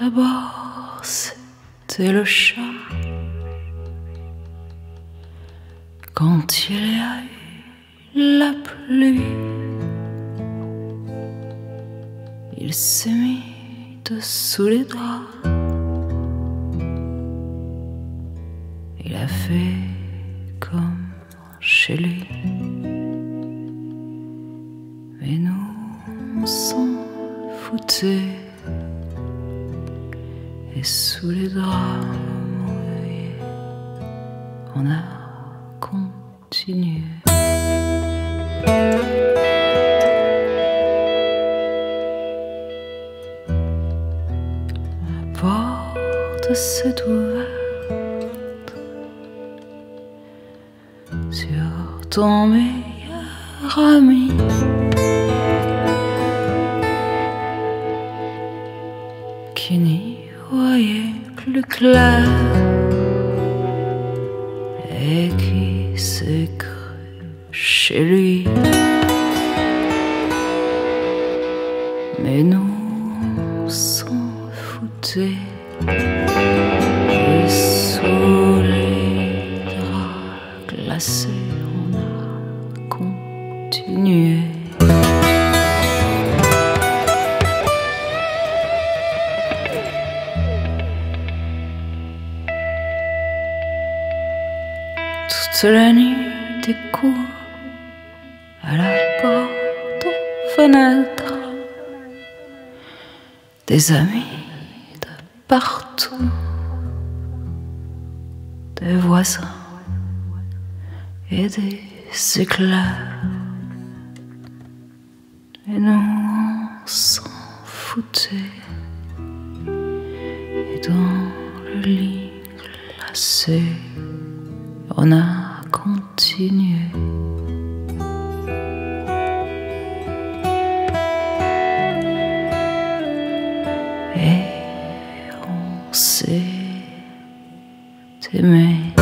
D'abord c'était le chat. Quand il y a eu la pluie, il s'est mis dessous les draps. Il a fait comme chez lui. Mais nous, on s'en foutait. Et sous les draps mouillés, on a continué. La porte s'est ouverte sur ton meilleur ami. Qui n'y voyait plus clair et qui s'est cru chez lui. Mais nous, on s'en foutait. Et sous les draps glacés, on a continué. Toute la nuit des coups à la porte, aux fenêtres, des amis de partout, des voisins et des éclairs. Et nous on s'en foutait. Et dans le lit glacé, on a continué. Et on s'est aimé.